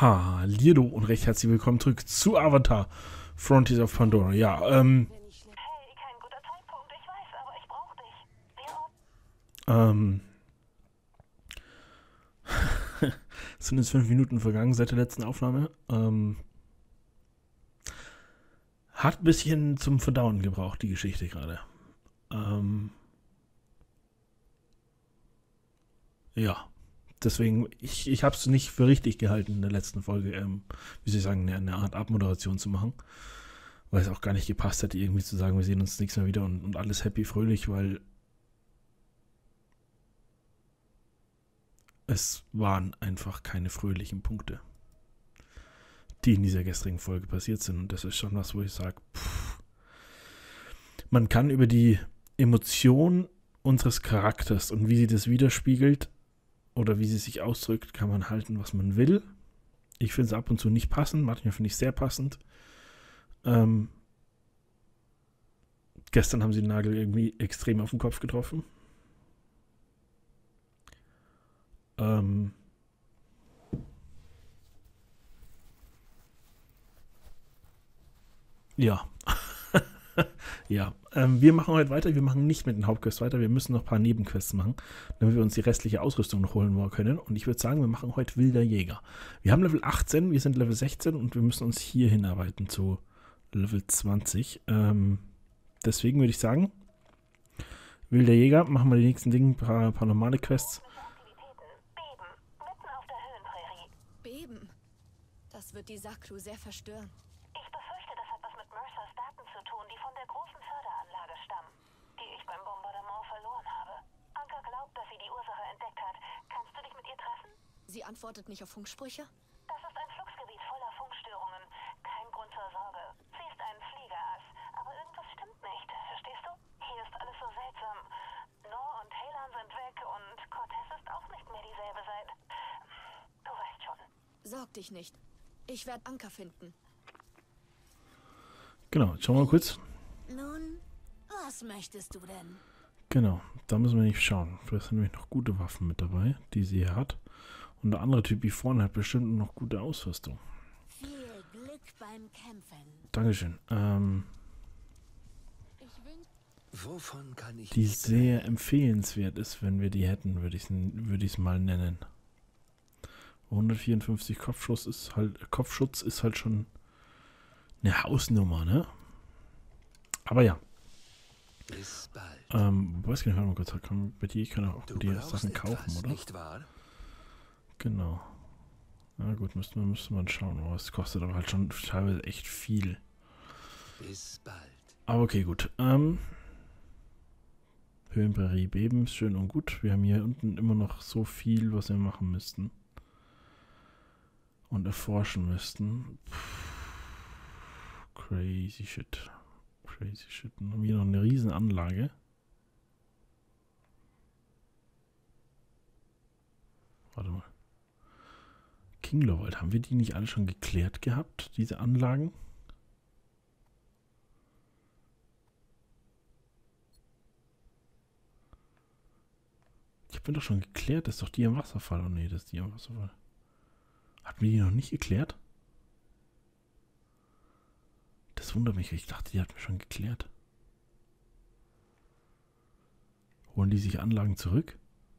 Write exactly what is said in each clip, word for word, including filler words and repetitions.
Hallihallo und recht herzlich willkommen zurück zu Avatar Frontiers of Pandora. Ja, ähm, Hey, kein guter Zeitpunkt, ich weiß, aber ich brauch dich. ähm, es sind jetzt fünf Minuten vergangen seit der letzten Aufnahme. Ähm, hat ein bisschen zum Verdauen gebraucht, die Geschichte gerade. Ähm, ja, deswegen, ich, ich habe es nicht für richtig gehalten in der letzten Folge, ähm, wie soll ich sagen, eine, eine Art Abmoderation zu machen. Weil es auch gar nicht gepasst hätte, irgendwie zu sagen, wir sehen uns nächstes Mal wieder und, und alles happy, fröhlich, weil es waren einfach keine fröhlichen Punkte, die in dieser gestrigen Folge passiert sind. Und das ist schon was, wo ich sage, man kann über die Emotion unseres Charakters und wie sie das widerspiegelt oder wie sie sich ausdrückt, kann man halten, was man will. Ich finde es ab und zu nicht passend, manchmal finde ich es sehr passend. Ähm, gestern haben sie den Nagel irgendwie extrem auf den Kopf getroffen. Ähm, ja. ja, ähm, wir machen heute weiter. Wir machen nicht mit den Hauptquests weiter. Wir müssen noch ein paar Nebenquests machen, damit wir uns die restliche Ausrüstung noch holen können. Und ich würde sagen, wir machen heute Wilder Jäger. Wir haben Level achtzehn, wir sind Level sechzehn und wir müssen uns hier hinarbeiten zu Level zwanzig. Ähm, deswegen würde ich sagen, Wilder Jäger, machen wir die nächsten Dinge, ein paar, paar normale Quests. Beben, mitten auf der Höhenprärie. Beben? Das wird die Saklu sehr verstören. Ich befürchte, das hat was mit Mercers Daten zu tun, die von der großen Förderanlage stammen, die ich beim Bombardement verloren habe. Anka glaubt, dass sie die Ursache entdeckt hat. Kannst du dich mit ihr treffen? Sie antwortet nicht auf Funksprüche? Das ist ein Flugsgebiet voller Funkstörungen. Kein Grund zur Sorge. Sie ist ein Fliegerass. Aber irgendwas stimmt nicht. Verstehst du? Hier ist alles so seltsam. Nor und Helan sind weg und Cortez ist auch nicht mehr dieselbe seit... Du weißt schon. Sorg dich nicht. Ich werde Anker finden. Genau, jetzt schauen wir mal kurz. Nun, was möchtest du denn? Genau, da müssen wir nicht schauen. Vielleicht sind nämlich noch gute Waffen mit dabei, die sie hier hat. Und der andere Typ hier vorne hat bestimmt noch gute Ausrüstung. Viel Glück beim Kämpfen. Dankeschön. Ähm, Wovon kann ich die nicht sehr sein? empfehlenswert ist, wenn wir die hätten, würde ich es würd ich's mal nennen. hundertvierundfünfzig Kopfschuss ist halt, Kopfschutz ist halt schon eine Hausnummer, ne? Aber ja. Bis bald. Ähm, weiß gar nicht, warte mal kurz, kann, bei dir, ich kann auch Du bei dir brauchst Sachen kaufen, etwas, oder? nicht wahr? Genau. Na gut, müsste man, müsste man schauen, aber es kostet aber halt schon teilweise echt viel. Bis bald. Aber okay, gut. Ähm, Höhenprärie beben ist schön und gut. Wir haben hier unten immer noch so viel, was wir machen müssten. Und erforschen müssten. Puh, crazy shit. Crazy shit. Dann haben wir hier noch eine riesen Anlage. Warte mal. Kinglovold, haben wir die nicht alle schon geklärt gehabt, diese Anlagen? Ich habe mir doch schon geklärt, das ist doch die am Wasserfall. Oh nee, das ist die am Wasserfall. Hatten wir die noch nicht geklärt? Das wundert mich, ich dachte, die hatten wir schon geklärt. Holen die sich Anlagen zurück?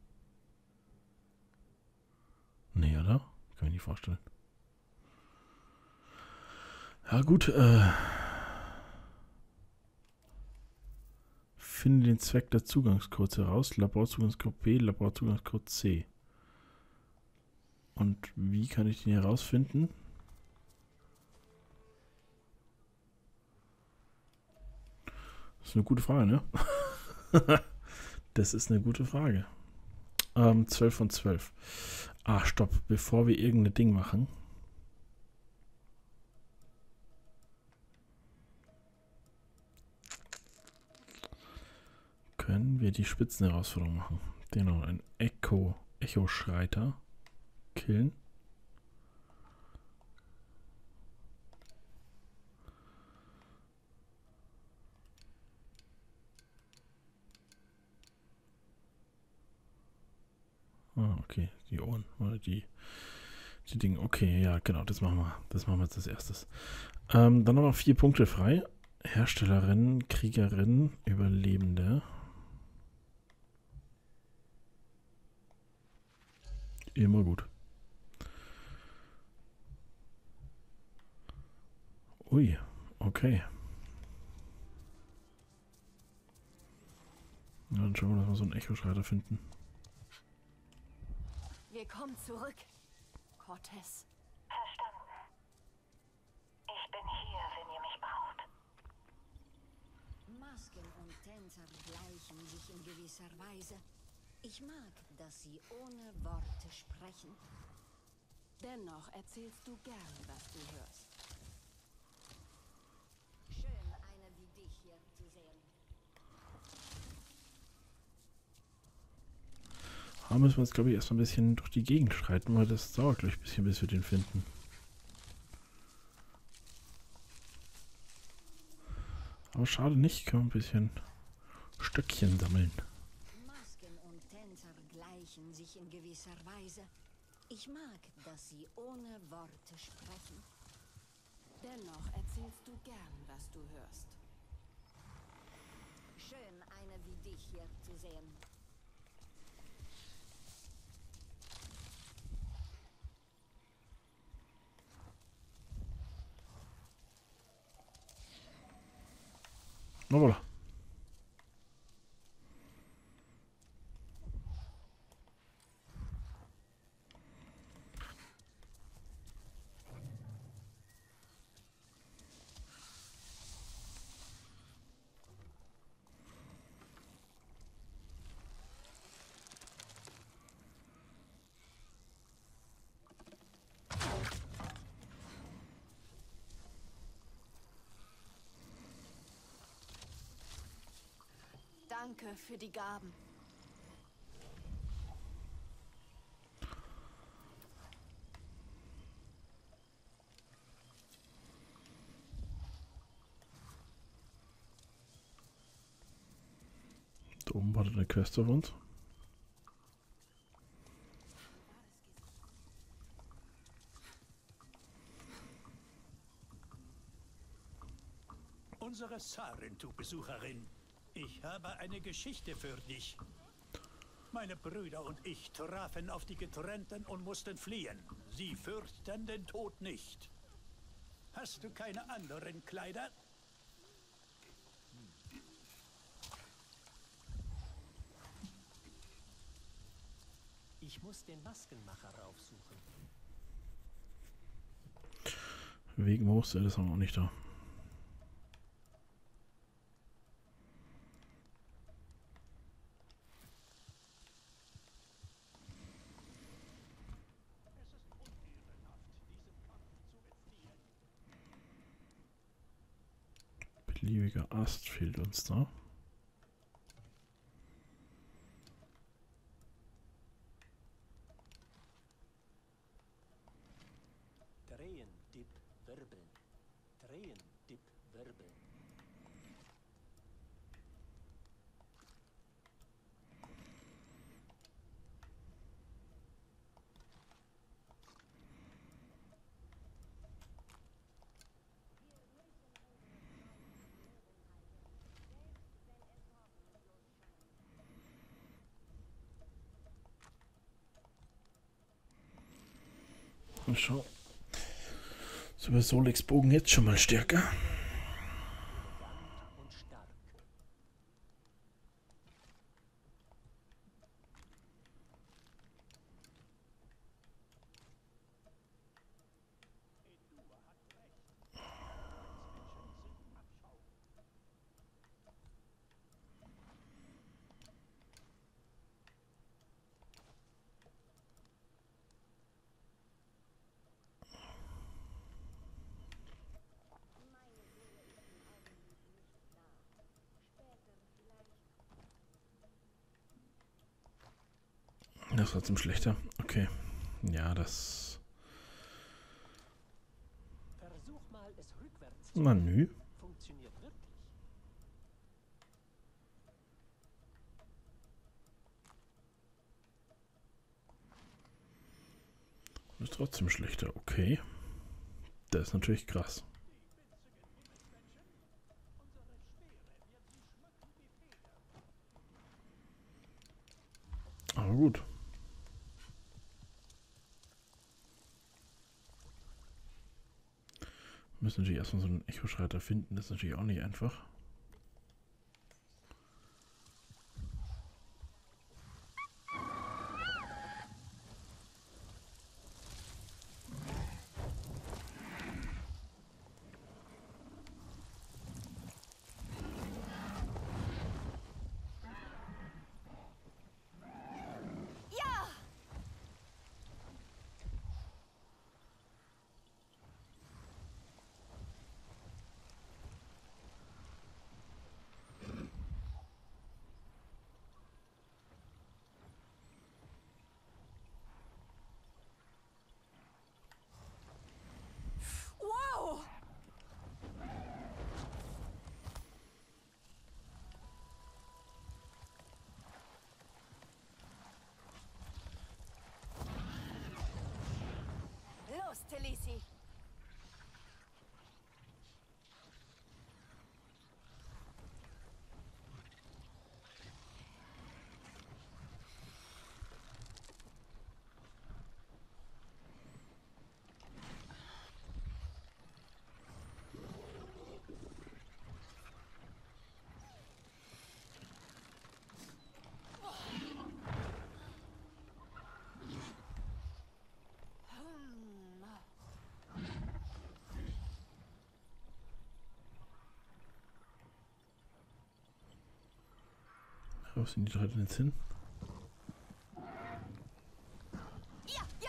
Nee, oder? Kann ich nicht vorstellen. Ja gut, äh... finde den Zweck der Zugangscodes heraus. Laborzugangscode B, Laborzugangscode C. Und wie kann ich den herausfinden? Das ist eine gute Frage, ne? Das ist eine gute Frage. Ähm, zwölf von zwölf. Ah, stopp. Bevor wir irgendein Ding machen. Können wir die Spitzenherausforderung machen. Genau, ein Echo, Echo-Schreiter killen. Ah, okay, die Ohren, oder die, Die Dinge, okay, ja, genau, das machen wir. Das machen wir jetzt als erstes. Ähm, dann haben wir vier Punkte frei. Herstellerin, Kriegerin, Überlebende. Immer gut. Ui, okay. Ja, dann schauen wir, dass wir so einen Echo-Schreiter finden. Wir kommen zurück. Cortez. Verstanden. Ich bin hier, wenn ihr mich braucht. Masken und Tänzer gleichen sich in gewisser Weise. Ich mag, dass sie ohne Worte sprechen. Dennoch erzählst du gern, was du hörst. Schön, eine wie dich hier zu sehen. Da müssen wir jetzt, glaube ich, erstmal ein bisschen durch die Gegend schreiten, weil das dauert, glaube ich, ein bisschen, bis wir den finden. Aber schade nicht, können wir ein bisschen Stöckchen sammeln. Masken und Tänzer gleichen sich in gewisser Weise. Ich mag, dass sie ohne Worte sprechen. Dennoch erzählst du gern, was du hörst. Schön, eine wie dich hier zu sehen. Na voilà. Danke für die Gaben. Da oben wartet eine Quest auf uns. Unsere Sarentu-Besucherin. Ich habe eine Geschichte für dich. Meine Brüder und ich trafen auf die Getrennten und mussten fliehen. Sie fürchten den Tod nicht. Hast du keine anderen Kleider? Ich muss den Maskenmacher raufsuchen. Wegen Moos, das haben wir auch nicht da. Beliebiger Ast fehlt uns da. Drehen, Dip, wirbeln. Drehen, Dip, wirbeln. Und schau. So wird Solex Bogen jetzt schon mal stärker. Elegant und stark. Das war zum Schlechter. Okay. Ja, das... Versuch mal, es rückwärts zu Menü. funktioniert wirklich. Ist trotzdem schlechter, okay. Das ist natürlich krass. Aber gut. Wir müssen natürlich erstmal so einen Echoschreiter finden, das ist natürlich auch nicht einfach. Los, Talisi. Wo sind die drei denn jetzt hin? Ja, ja.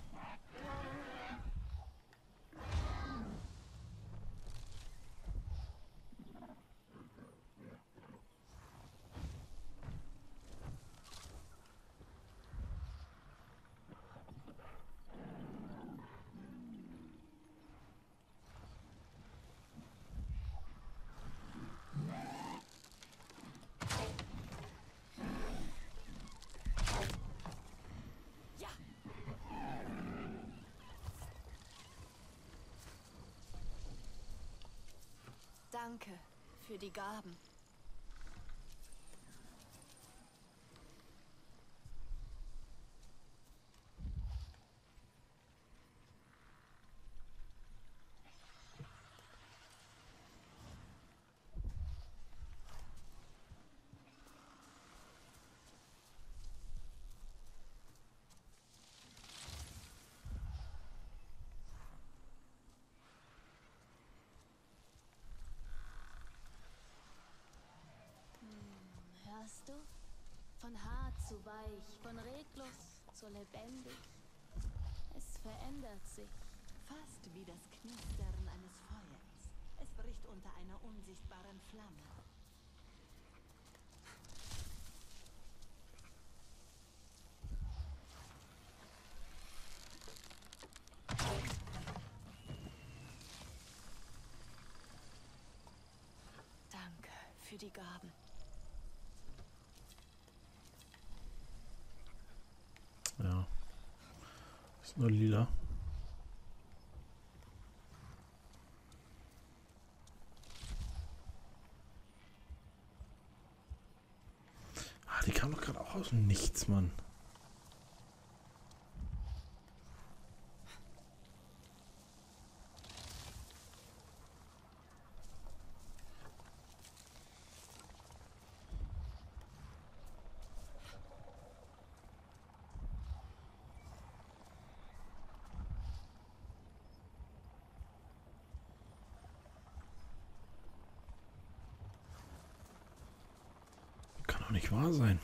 Danke für die Gaben. Hörst du? Von hart zu weich, von reglos zu lebendig. Es verändert sich. Fast wie das Knistern eines Feuers. Es bricht unter einer unsichtbaren Flamme. Danke für die Gaben. Ja. Ist nur lila. Ah, die kam doch gerade auch aus dem Nichts, Mann. Kann doch nicht wahr sein.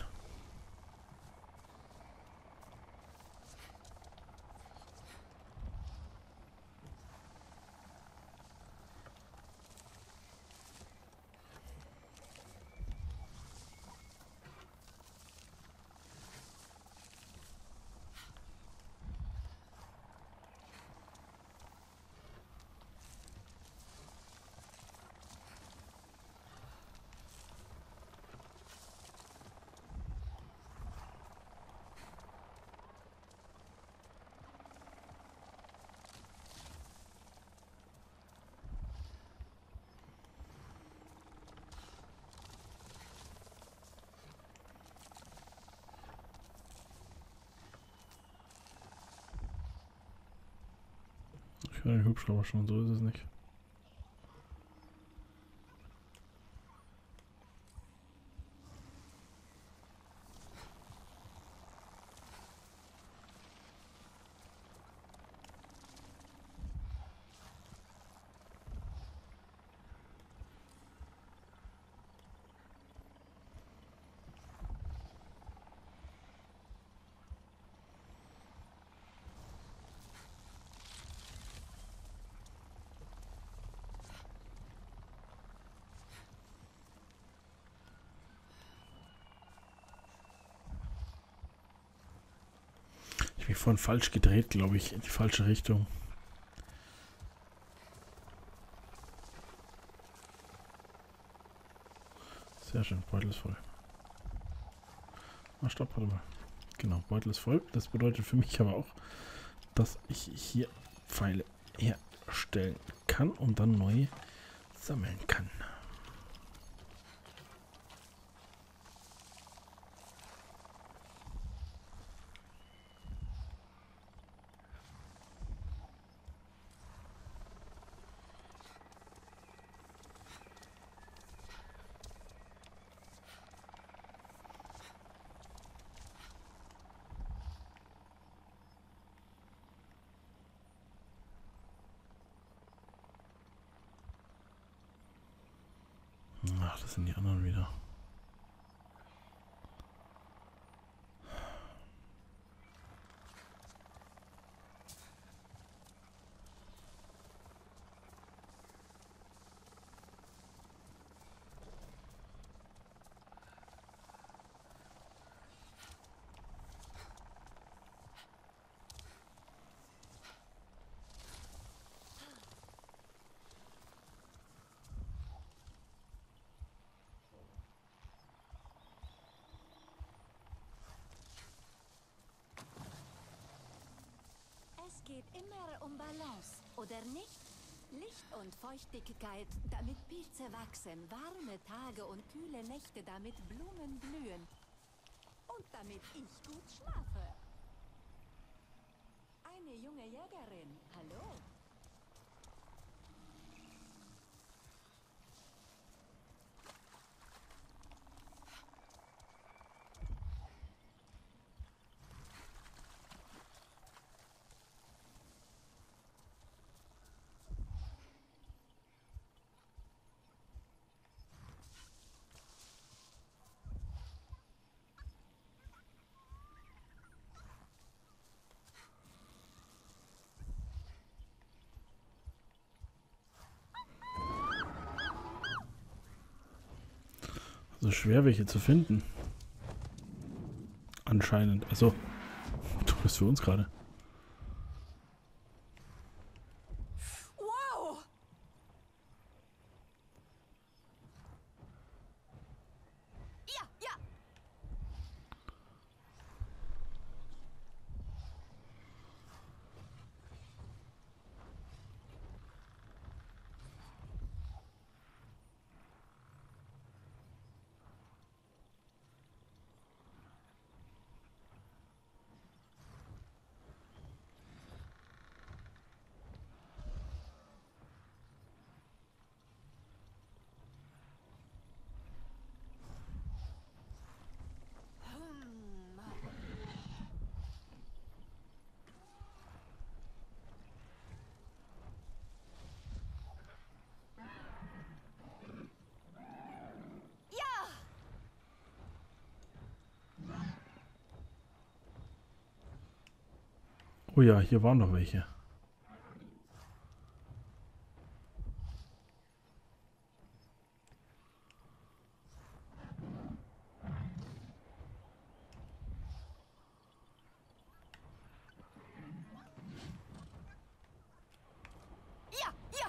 Ich höre den Hubschrauber schon, so ist es nicht. Ich bin vorhin falsch gedreht, glaube ich, in die falsche Richtung. Sehr schön, Beutel ist voll. Ah, stopp, warte mal. Genau, Beutel ist voll. Das bedeutet für mich aber auch, dass ich hier Pfeile herstellen kann und dann neu sammeln kann. Ach, das sind die anderen wieder. Es geht immer um Balance, oder nicht? Licht und Feuchtigkeit, damit Pilze wachsen, warme Tage und kühle Nächte, damit Blumen blühen. Und damit ich gut schlafe. Eine junge Jägerin, hallo? So schwer welche zu finden. Anscheinend. Also, du bist für uns gerade. Wow! Ja, ja! Oh ja, hier waren noch welche. Ja, ja!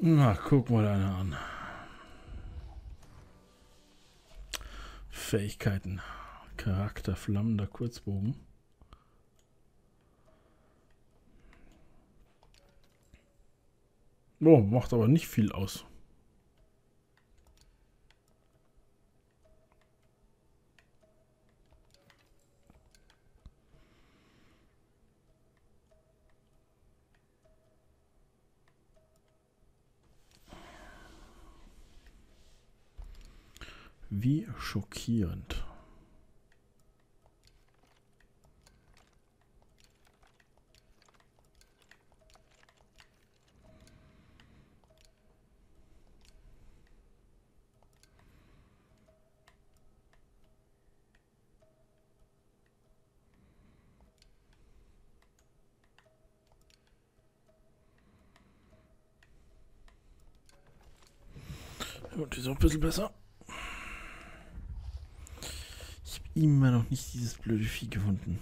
Na, guck mal einer an. Fähigkeiten. Charakter, flammender Kurzbogen. Oh, macht aber nicht viel aus. Wie schockierend. Und die ist auch ein bisschen besser. Ich habe immer noch nicht dieses blöde Vieh gefunden.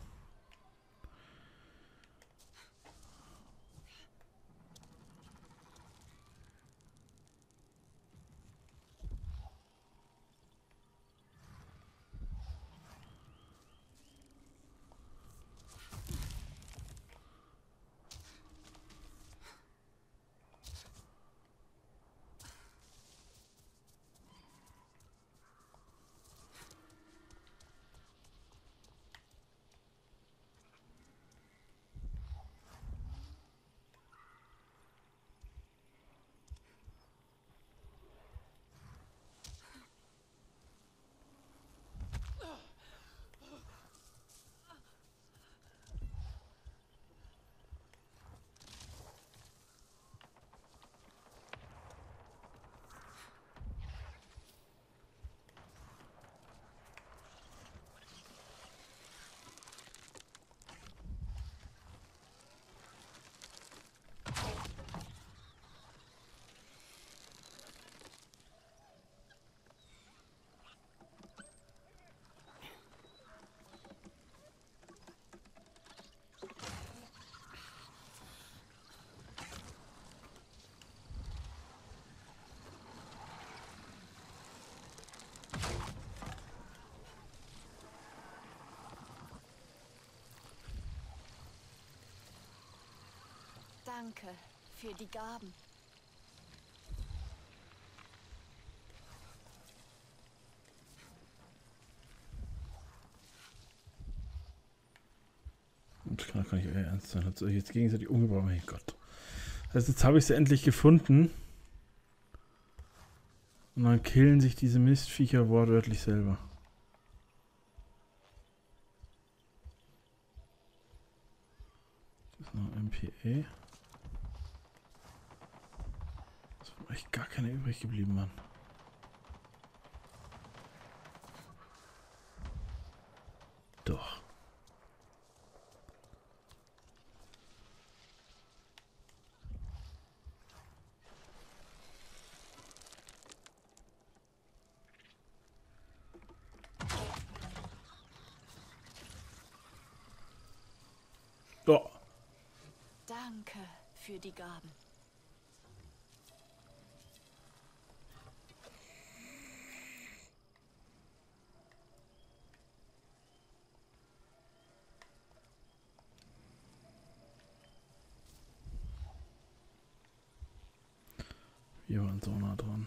Danke für die Gaben. Und klar kann ich euer Ernst sein. Hat euch jetzt gegenseitig umgebracht. Mein Gott. Also jetzt habe ich sie endlich gefunden. Und dann killen sich diese Mistviecher wortwörtlich selber. Das ist noch M P A. Es sind echt gar keine übrig geblieben, Mann. Doch. Oh. Danke für die Gaben. Wir waren so nah dran.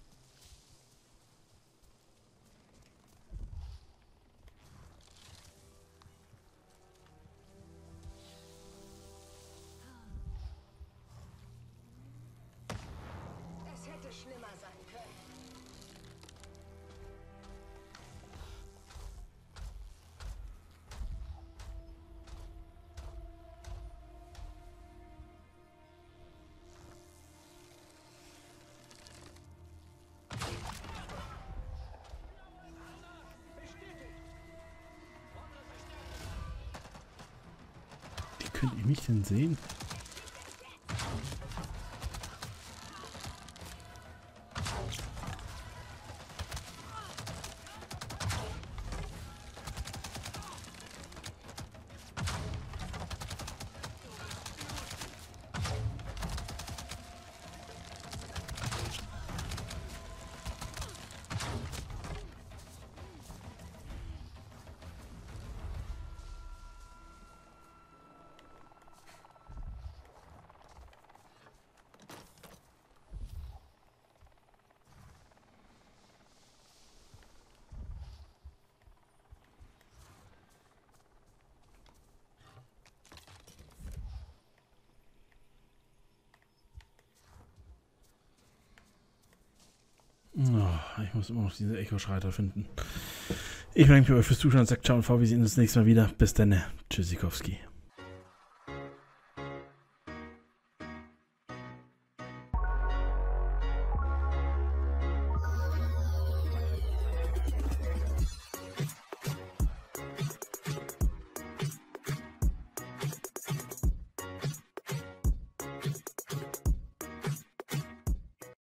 Es hätte schlimmer sein können. Wie könnt ihr mich denn sehen? Ich muss immer noch diese Echo-Schreiter finden. Ich bedanke mich bei euch fürs Zuschauen. Sagt ciao und V. Wir sehen uns das nächste Mal wieder. Bis dann. Tschüssikowski.